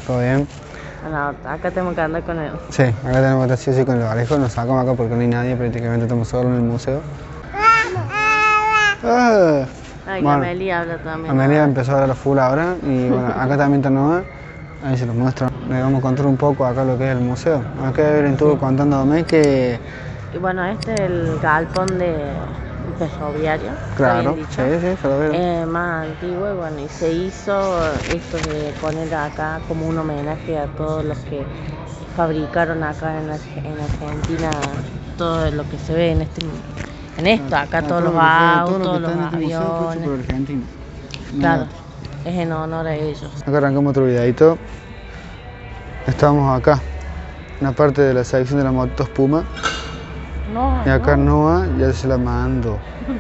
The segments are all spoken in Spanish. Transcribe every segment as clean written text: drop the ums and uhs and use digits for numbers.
¿Todo bien? Bueno, acá tenemos que andar con él. Sí, acá tenemos que estar sí o sí con el barbijo. Nos sacamos acá porque no hay nadie, prácticamente estamos solos en el museo. Ah, Ay, bueno, Amelie habla también. Amelia empezó a hablar a full ahora y bueno, acá también está Noah. Ahí se los muestro. Le vamos a contar un poco acá lo que es el museo. Acá Evelyn estuvo contándome que... Y bueno, este es el galpón de ferroviario. Claro, ¿Está sí, bien dicho? sí, ferroviario. Más antiguo y bueno, y se hizo esto de poner acá como un homenaje a todos los que fabricaron acá en Argentina todo lo que se ve en esto, acá todos los autos, los aviones. Claro, es en honor a ellos. Acá arrancamos otro videito. Estamos acá, en la parte de la sección de la motos Puma. No, Y acá Noah ya se la mando.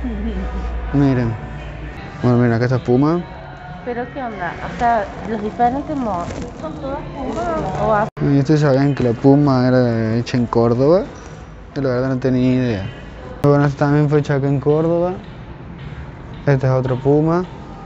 Miren. Bueno, miren, acá está Puma. pero ¿qué onda? Hasta los diferentes modos son todas Puma o Y ustedes sabían que la Puma era hecha en Córdoba. Yo la verdad no tenía idea. Bueno, esta también fue hecha acá en Córdoba. Esta es otra Puma.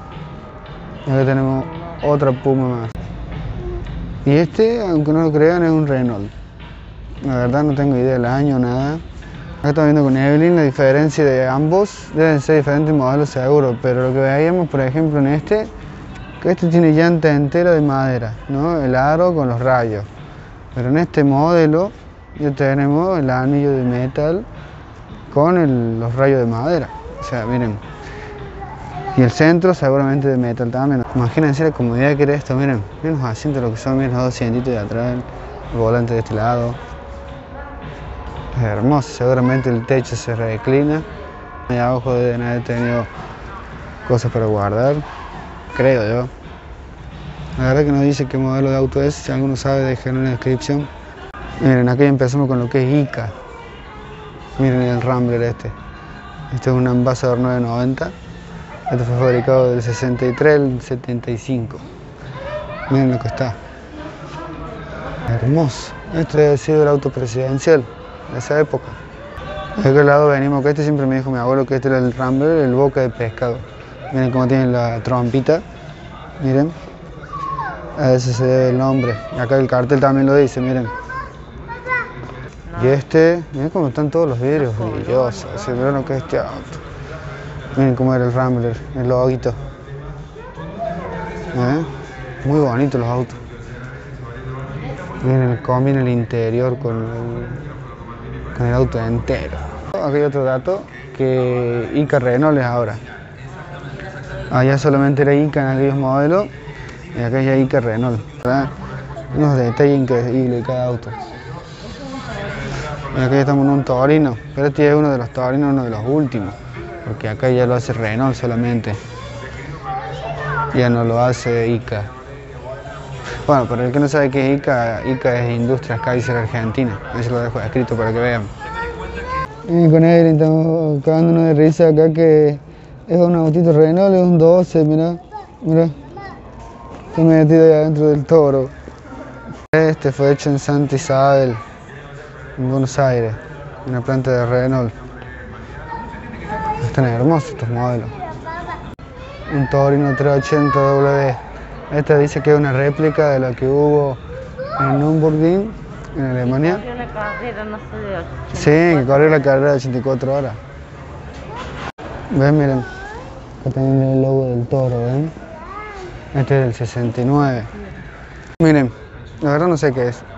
Y acá tenemos otra Puma más. Y este, aunque no lo crean, es un Renault. La verdad no tengo idea del año, nada. Acá estamos viendo con Evelyn la diferencia de ambos. Deben ser diferentes modelos seguro, pero lo que veíamos, por ejemplo, en este, que este tiene llanta entera de madera, ¿no? El aro con los rayos. Pero en este modelo ya tenemos el anillo de metal con los rayos de madera. O sea, miren. Y el centro seguramente de metal también. Imagínense la comodidad que era esto, miren. Miren los asientos, lo que son, miren los dos asientitos de atrás, el volante de este lado. Es hermoso, seguramente el techo se reclina. Ahí abajo deben haber tenido cosas para guardar, creo yo. La verdad que no dice qué modelo de auto es, si alguno sabe déjenlo en la descripción. Miren, aquí empezamos con lo que es Ica. Miren el Rambler este. Este es un Ambassador 990. Este fue fabricado del 63 al 75. Miren lo que está. Hermoso. Este debe ser el auto presidencial de esa época. De aquel lado venimos, que este siempre me dijo mi abuelo que este era el Rambler, el boca de pescado. Miren cómo tiene la trompita. Miren. A ese se debe el nombre. Y acá el cartel también lo dice, miren. Y este, miren cómo están todos los vidrios brillosos. Se ve lo que es este auto. Miren cómo era el Rambler, el loguito. Muy bonitos los autos. Miren, combina el interior con el auto entero. Aquí hay otro dato, que Ica Renault es ahora. Allá solamente era Ica en aquellos modelos, y acá ya Ica Renault. ¿Verdad? Unos detalles increíbles de cada auto. Y acá ya estamos en un Torino, pero este es uno de los Torinos, uno de los últimos. Porque acá ya lo hace Renault solamente. Ya no lo hace Ica. Bueno, para el que no sabe qué es Ica, Ica es Industrias Kaiser Argentina. Ahí se lo dejo escrito para que vean. Y con Evelyn estamos cagándonos de risa acá que es un autito Renault, es un 12, mirá. Mirá. Está metido ahí adentro del Toro. Este fue hecho en Santa Isabel, en Buenos Aires, en una planta de Renault. Están hermosos estos modelos. Un Torino 380W. Esta dice que es una réplica de la que hubo en Nürburgring, en Alemania. una carrera, no sé, de 84. Sí, que corrió la carrera de 84 horas. ¿Ven? Miren. Acá también el logo del Toro, ¿ven? Este es del 69. Miren, la verdad no sé qué es.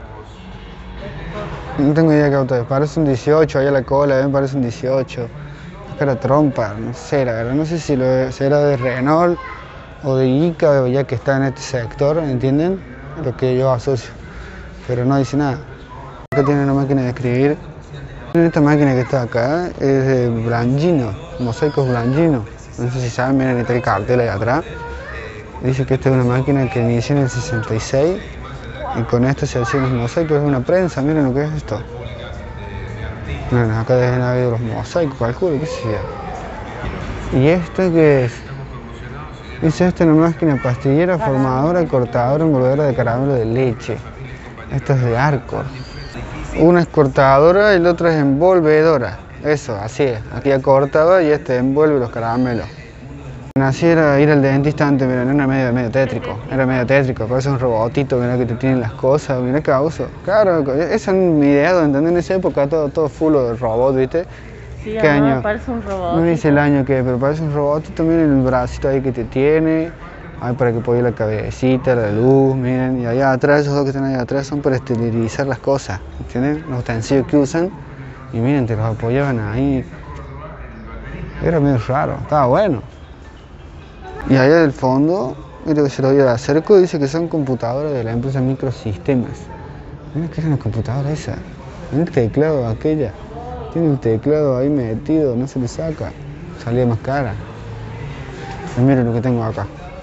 No tengo idea qué auto es. Parece un 18, allá la cola, ¿ven? Parece un 18. La trompa, no sé, la verdad, no sé si será de Renault o de Ica, ya que está en este sector, ¿entienden? Lo que yo asocio, pero no dice nada. Acá tiene una máquina de escribir. Esta máquina que está acá es de Blangino, mosaicos Blangino. No sé si saben, miren, está el cartel ahí atrás. Dice que esta es una máquina que inició en el 66 y con esto se hacían los mosaicos, es una prensa, miren lo que es esto. Miren, acá deben haber los mosaicos, calculo, qué sé yo. ¿Y esto qué es? Dice esto es una máquina pastillera, formadora, cortadora, envolvedora de caramelo de leche. Esto es de Arcor. Una es cortadora y la otra es envolvedora. Eso, así es. Aquí ya cortaba y este envuelve los caramelos. Así era ir al dentista antes, mira, no era medio tétrico, parece un robotito, mira que te tienen las cosas, mira qué abuso. Claro, esa es mi idea, ¿entendés? En esa época todo full de robot, ¿viste? Sí, ¿Qué año? parece un robot. No dice el año que, pero parece un robotito, miren el bracito ahí que te tiene, ahí para que pueda ir la cabecita, la luz, miren, y allá atrás, esos dos que están ahí atrás son para esterilizar las cosas, ¿entiendes? Los utensilios que usan, y miren, te los apoyaban ahí. Era medio raro, estaba bueno. Y allá del fondo, mira que se lo voy a acerco, dice que son computadoras de la empresa Microsistemas. Mira que era una computadora esa. Mira el teclado aquella. Tiene el teclado ahí metido, no se le saca. Salía más cara. Y miren lo que tengo acá.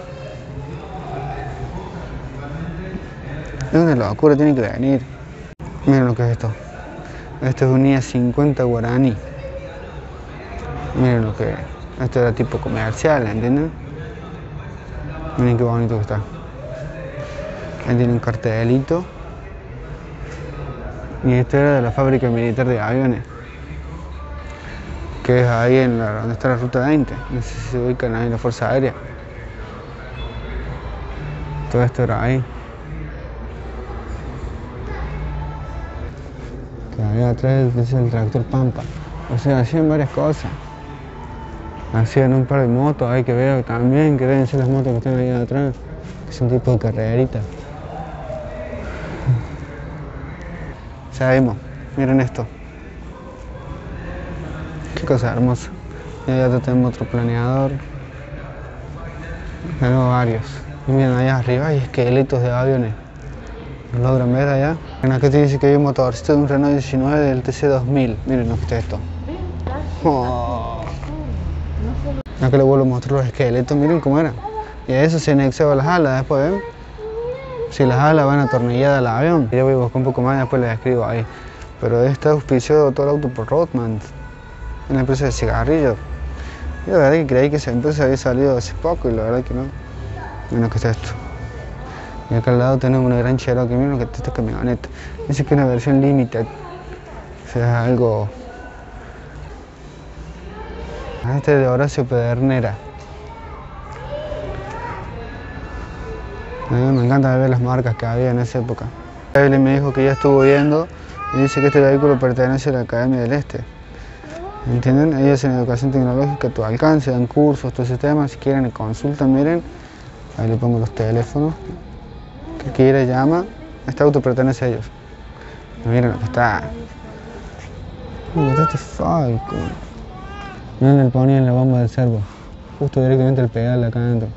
Es una locura, tiene que venir. Miren lo que es esto. Esto es un IA-50 guaraní. Miren lo que es. Esto era tipo comercial, ¿entienden? Miren qué bonito que está. Ahí tiene un cartelito. Y esto era de la fábrica militar de aviones. Que es ahí donde está la ruta 20. No sé si se ubican ahí en la Fuerza Aérea. Todo esto era ahí. Que había atrás el tractor Pampa. O sea, hacían varias cosas. Hacían un par de motos ahí que veo también, que deben ser las motos que están ahí atrás, que son tipo de carrerita. Seguimos, miren esto. Qué cosa hermosa. Y allá tenemos otro planeador. Tenemos varios. Y miren allá arriba hay esqueletos de aviones. ¿Lo logran ver allá? Acá te dice que hay un motorcito de un Renault 19 del TC2000. Miren lo que está esto. Oh. Acá les vuelvo a mostrar los esqueletos, miren cómo eran. Y a eso se anexaban las alas después, ¿ven? Si las alas van atornilladas al avión. Ya voy a buscar un poco más y después les escribo ahí. Pero está auspiciado todo el auto por Rothman, una empresa de cigarrillos. Yo la verdad que creí que esa empresa había salido hace poco y la verdad que no. Miren lo que está esto. Y acá al lado tenemos una gran Cherokee, miren lo que está esta camioneta. Dice que es una versión limited. O sea, es algo... Este es de Horacio Pedernera. Me encanta ver las marcas que había en esa época. Evelyn me dijo que ya estuvo viendo y dice que este vehículo pertenece a la Academia del Este. ¿Entienden? Ellos en educación tecnológica a tu alcance, dan cursos, todo ese tema. Si quieren consultan, miren. Ahí le pongo los teléfonos. Que quiera llama. Este auto pertenece a ellos. Miren lo que está. Miren este Falcon. Miren, le ponían la bomba del servo. Justo directamente el pedal acá adentro.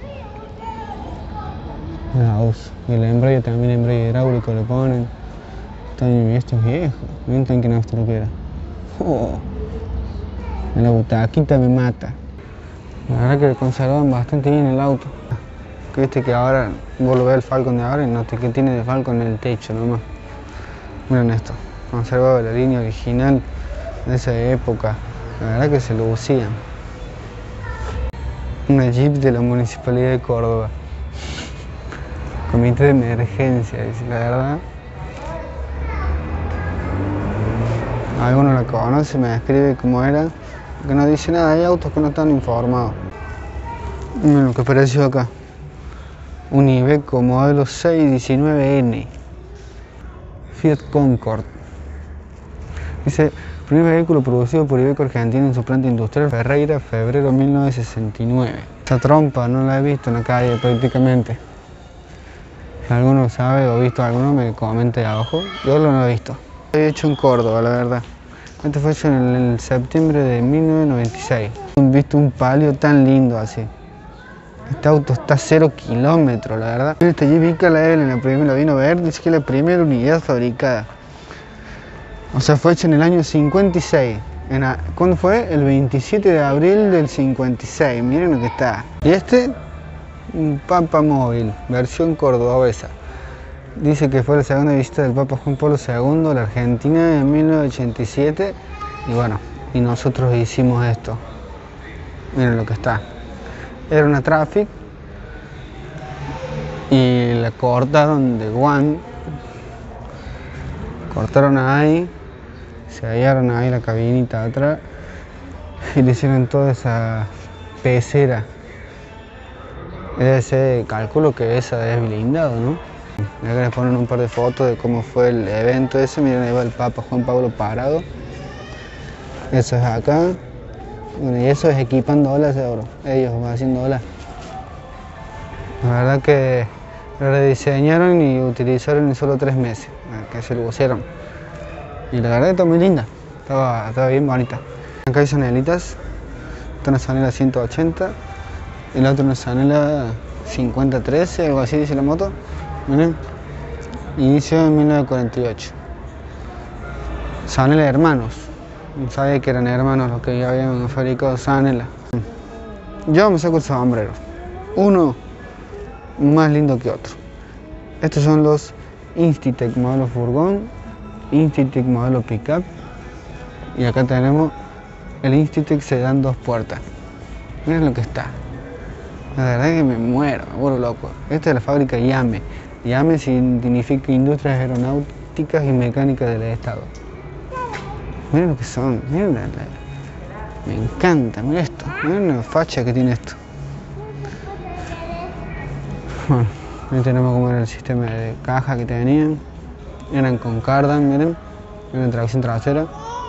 Y el embrague también, embrague hidráulico le ponen. Esto es viejo. Miren tan que nuestro que era. Oh. La butaquita me mata. La verdad que conservaban bastante bien el auto. Que viste que ahora vos lo ves el Falcon de ahora y no te que tiene de Falcon en el techo nomás. Miren esto. Conservaba la línea original de esa época. La verdad que se lo lucían. Una Jeep de la Municipalidad de Córdoba. Comité de emergencia, dice, la verdad. Alguno la conoce, me escribe cómo era. Que no dice nada, hay autos que no están informados. Miren lo que apareció acá. Un Iveco modelo 619N. Fiat Concord. Dice, primer vehículo producido por Iveco Argentina en su planta industrial Ferreira, febrero 1969. Esta trompa no la he visto en la calle prácticamente. Si alguno sabe o ha visto alguno, me comente abajo. Yo lo he visto. Lo he hecho en Córdoba, la verdad. Este fue hecho en el septiembre de 1996. He visto un palio tan lindo así. Este auto está a 0 kilómetros, la verdad. Este Jeep Ica la Evelyn la vino a ver, dice que es la primera unidad fabricada. O sea, fue hecho en el año 56. ¿Cuándo fue? El 27 de abril del 56. Miren lo que está. Y este, un Pampa móvil, versión cordobesa. Dice que fue la segunda visita del Papa Juan Pablo II a la Argentina en 1987. Y bueno, y nosotros hicimos esto. Miren lo que está. Era una Traffic. Y la cortaron de One. Cortaron ahí. Se hallaron ahí la cabinita atrás y le hicieron toda esa pecera Ese calculo que esa es blindado, ¿no? Acá les ponen un par de fotos de cómo fue el evento ese. Miren, ahí va el Papa Juan Pablo parado. Eso es acá. Bueno, y eso es equipando olas de oro. Ellos van haciendo olas. La verdad que lo rediseñaron y utilizaron en solo 3 meses. Que se lo pusieron. Y la verdad que está muy linda. Estaba bien bonita. Acá hay zanelitas. Esta es una zanela 180. Y la otra una zanela 5013, algo así dice la moto. Miren. Inicio en 1948. Zanela hermanos. No sabía que eran hermanos los que ya habían fabricado zanela. Yo me saco el sombrero. Uno más lindo que otro. Estos son los Institec modelo furgón, Institec modelo pickup. Y acá tenemos el Institec Sedan 2 puertas. Miren lo que está. La verdad que me vuelvo loco. Esta es la fábrica IAME. IAME significa Industrias Aeronáuticas y Mecánicas del Estado. Miren lo que son, miren me encanta, miren esto, miren la facha que tiene esto. Bueno, ahí tenemos como era el sistema de caja que tenían. Eran con cardan, miren tracción trasera.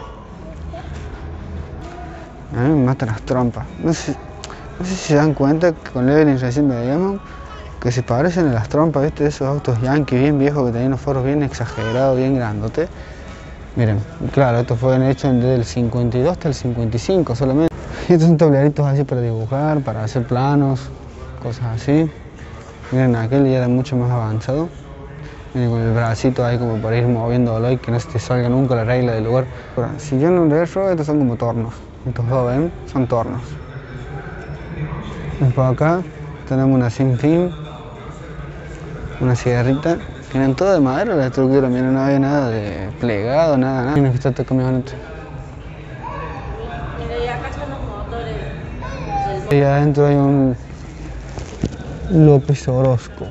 A mí me matan las trompas. No sé si se dan cuenta que con Leveling recién veíamos que se parecen a las trompas, ¿viste? Esos autos Yankee bien viejos que tenían los foros bien exagerados, bien grandotes. Miren, claro, estos fueron hechos desde el 52 hasta el 55 solamente. Y estos son tableritos así para dibujar, para hacer planos, cosas así. Miren, aquel ya era mucho más avanzado. Miren, con el bracito ahí como para ir moviéndolo y que no se te salga nunca la regla del lugar. Pero, si yo no le erro, estos son como tornos. Estos dos, ¿ven? Son tornos. Después acá tenemos una Sinfín, una cigarrita. Tienen todo de madera la estructura, miren, no había nada de plegado, nada. Miren que está esta camioneta. Mira, y acá están los motores. Y adentro hay un López Orozco.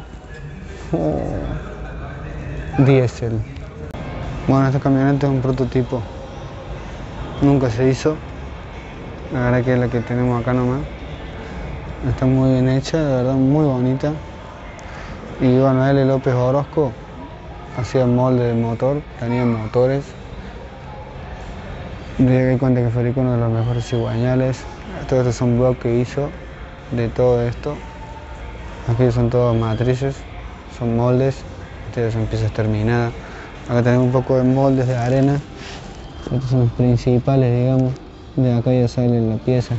Diésel. Bueno, esta camioneta es un prototipo. Nunca se hizo. La verdad que es la que tenemos acá nomás. Está muy bien hecha, de verdad muy bonita. Y bueno, L. López Orozco hacía molde de motor, tenía motores. Me di cuenta que fabricó uno de los mejores cigüeñales. Todos estos son bloques que hizo de todo esto. Aquí son todas matrices, son moldes. Estas son piezas terminadas. Acá tenemos un poco de moldes de arena. Estos son los principales, digamos. De acá ya sale la pieza.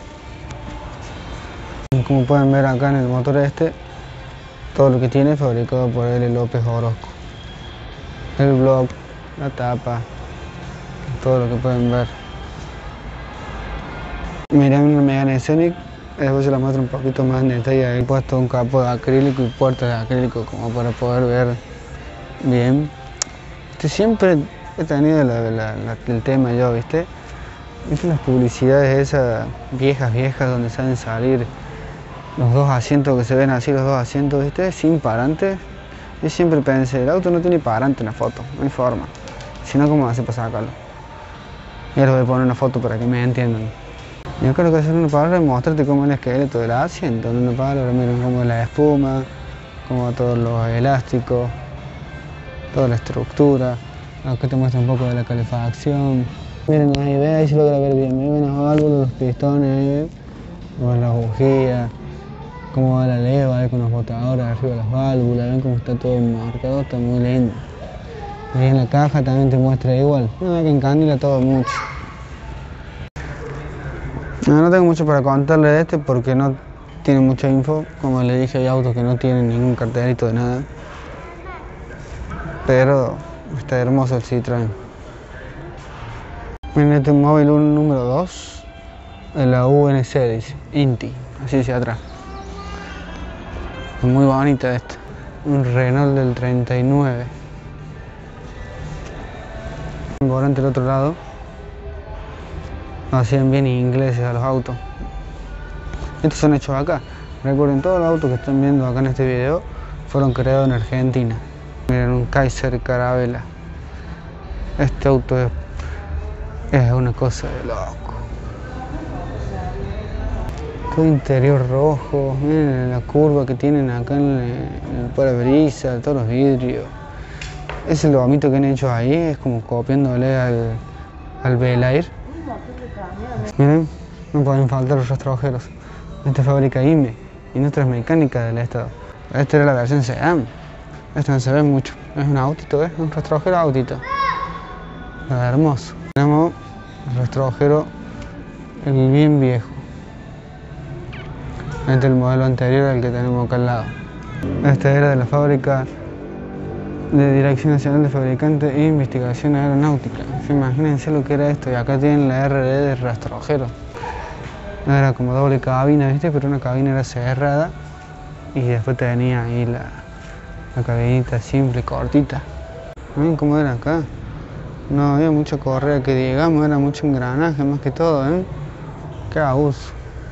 Como pueden ver acá en el motor este, todo lo que tiene es fabricado por L. López Orozco. El block, la tapa, todo lo que pueden ver. Miren una Megane Scenic, después se la muestro un poquito más en detalle. He puesto un capo de acrílico y puertas de acrílico como para poder ver bien. Siempre he tenido el tema yo, ¿viste? ¿Viste las publicidades esas viejas donde saben salir los dos asientos que se ven así, los dos asientos, ¿viste? Sin parantes. Yo siempre pensé, el auto no tiene parante en la foto, no hay forma. Si no, ¿cómo hace para sacarlo? Ya les voy a poner una foto para que me entiendan. Yo creo que hacer una palabra es mostrarte cómo es el esqueleto del asiento. En una palabra, miren cómo es la espuma, cómo todos los elásticos, toda la estructura. Acá te muestra un poco de la calefacción. Miren ahí, ve, ahí se logra ver bien. Miren las válvulas, los pistones, ahí ven. Cómo es la bujía, cómo va la leva, ahí con los botadores arriba de las válvulas. Ven cómo está todo marcado, está muy lindo. Ahí en la caja también te muestra igual. No, que encandila todo mucho. No tengo mucho para contarle de este porque no tiene mucha info. Como les dije, hay autos que no tienen ningún cartelito de nada. Pero está hermoso el Citroën. Miren, este es un móvil número 2 de la UNC, dice INTI, así dice atrás. Es muy bonita esta. Un Renault del 39. Un volante del otro lado. Hacían bien ingleses a los autos. Estos son hechos acá. Recuerden, todos los autos que están viendo acá en este video fueron creados en Argentina. Miren, un Kaiser Carabela. Este auto es una cosa de loco. Todo interior rojo, miren la curva que tienen acá en el parabrisas, todos los vidrios. Ese lomito que han hecho ahí es como copiándole al Bel Air. Miren, no pueden faltar los rastrojeros. Esta fábrica IME y nuestras mecánicas del estado. Esta era la versión sedán. Esta no se ve mucho. Es un autito, ¿ves? Un rastrojero autito. Hermoso. Tenemos el rastrojero, el bien viejo. Este es el modelo anterior al que tenemos acá al lado. Esta era de la fábrica de Dirección Nacional de Fabricantes e Investigación Aeronáutica. Imagínense lo que era esto. Y acá tienen la RD de rastrojero. Era como doble cabina, ¿viste? Pero una cabina era cerrada. Y después tenía ahí la cabinita simple, cortita. ¿Ven cómo era acá? No había mucha correa que digamos, era mucho engranaje más que todo, ¿eh? Qué abuso.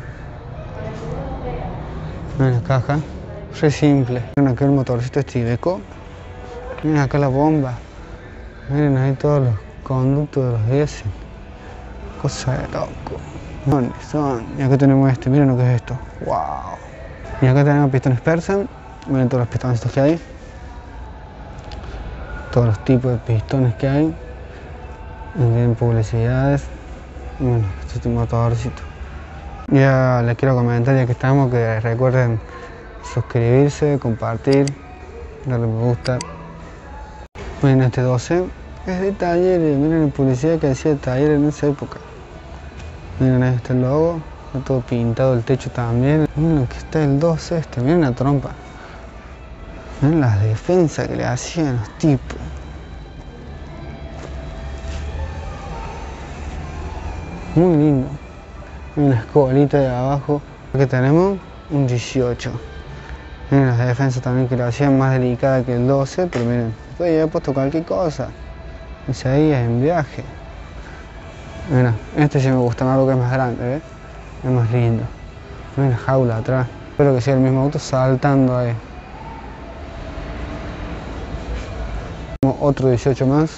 Miren la caja, re simple. Miren acá el motorcito Iveco. Miren acá la bomba. Miren ahí todos los conductos de los diésel. Cosa de loco. Son. Y acá tenemos este, miren lo que es esto. Wow. Y acá tenemos pistones Persan. Miren todos los pistones que hay. Todos los tipos de pistones que hay. Tienen publicidades. Bueno, este es un motorcito. Ya les quiero comentar, ya que estamos, que recuerden suscribirse, compartir, darle me gusta. Miren este 12, es de talleres, miren la publicidad que hacía de talleres en esa época. Miren este logo, está todo pintado el techo también. Miren lo que está el 12 este, miren la trompa. Miren las defensas que le hacían los tipos. Muy lindo. Una escobalita de abajo. Aquí tenemos un 18. Miren las defensas también que lo hacían más delicada que el 12, pero miren, después ya he puesto cualquier cosa. Y seguía en viaje. Mira, este sí me gusta más porque es más grande, ¿ves? Es más lindo. Miren la jaula atrás. Espero que sea el mismo auto saltando ahí. Otro 18 más.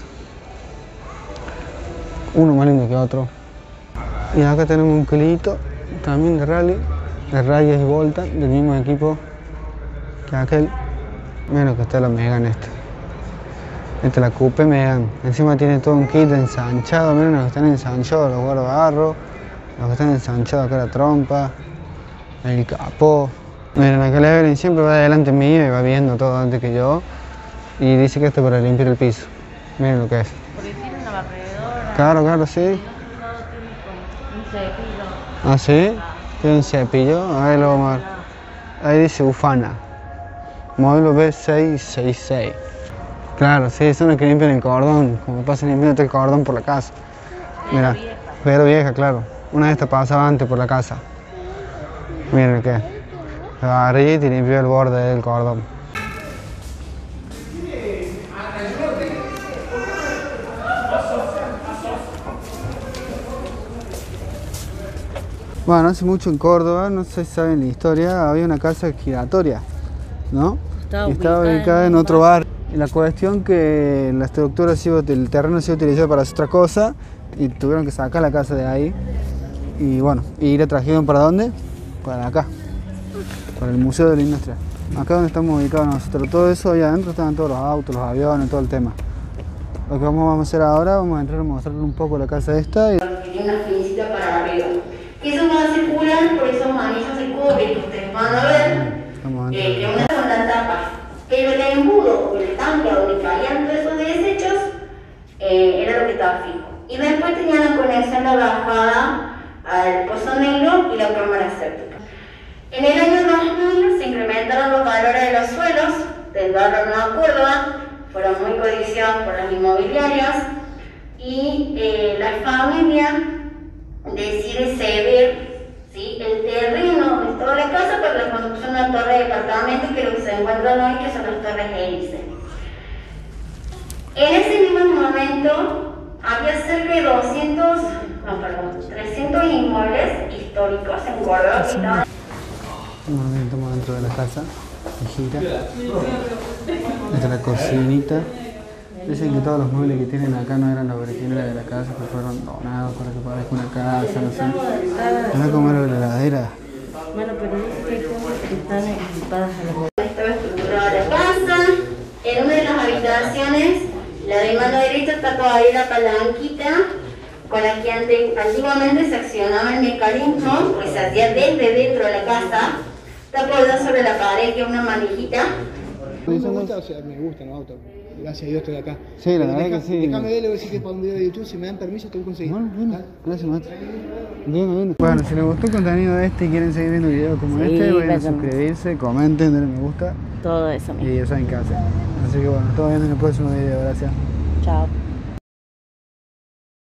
Uno más lindo que otro. Y acá tenemos un Clio también de rally, de rayas y volta, del mismo equipo que aquel. Menos que está la Megane esta. Esta es la Coupe Megane. Encima tiene todo un kit ensanchado. Miren los que están ensanchados, los guardabarros, los que están ensanchados acá la trompa, el capó. Miren, acá la Evelyn siempre va delante mío y va viendo todo antes que yo. Y dice que esto es para limpiar el piso. Miren lo que es. Porque tiene una barredora. Claro, sí. ¿Ah, sí? ¿Tiene un cepillo? A ver, lo vamos a ver. Ahí dice Ufana. Modelo B666. Claro, sí, son los que limpian el cordón. Como pasan limpiando el cordón por la casa. Mira, pero vieja, claro. Una de estas pasaba antes por la casa. Miren qué. La agarré y limpió el borde del cordón. Bueno, hace mucho en Córdoba, no sé si saben la historia, había una casa giratoria, ¿no? Estaba ubicada en otro barrio. Y la cuestión que la estructura, el terreno se iba a utilizar para otra cosa y tuvieron que sacar la casa de ahí. Y bueno, y la trajeron ¿para dónde? Para acá, para el Museo de la Industria. Acá donde estamos ubicados nosotros. Todo eso allá adentro estaban todos los autos, los aviones, todo el tema. Lo que vamos a hacer ahora, vamos a entrar a mostrarle un poco la casa esta. Tiene una fincita para arriba. Eso va a circular por esos manillos de cobre que ustedes van a ver, que una son las tapas. Pero el embudo o el tanque donde caían todos esos desechos era lo que estaba fijo. Y después tenía la conexión, la bajada al pozo negro y la cámara séptica. En el año 2000 se incrementaron los valores de los suelos del barrio Nueva Córdoba, fueron muy codiciados por las inmobiliarias y la familia decide ceder, ¿sí?, el terreno donde estaba la casa para la construcción de una torre de departamentos, que es lo que se encuentran hoy, que son las torres hélice. En ese mismo momento había cerca de 300 inmuebles históricos en Córdoba que estaban. Bueno, estamos dentro de la casa, se gira. Esta es la cocinita. Dicen que todos los muebles que tienen acá no eran los originales de la casa, que fueron donados para que parezca una casa, no sé. Mirá cómo era la heladera. Bueno, pero dice que hay cosas que están equipadas a la mujer. Estaba estructurada la casa. En una de las habitaciones, la de mano derecha, está todavía la palanquita con la que antiguamente se accionaba el mecanismo, que se hacía desde dentro de la casa. Está apoyada sobre la pared, que es una manijita. Me gusta, o sea, me gustan los autos. Gracias a Dios estoy acá. Sí, la verdad que sí. Déjame ver, le voy a decir que para un video de YouTube, si me dan permiso, tengo que conseguir. Bueno, gracias, maestro. Bueno, si les gustó el contenido de este y quieren seguir viendo videos como este, vayan a suscribirse, comenten, denle me gusta. Todo eso mismo. Y ya saben qué hacer. Así que bueno, nos vemos en el próximo video, gracias. Chao.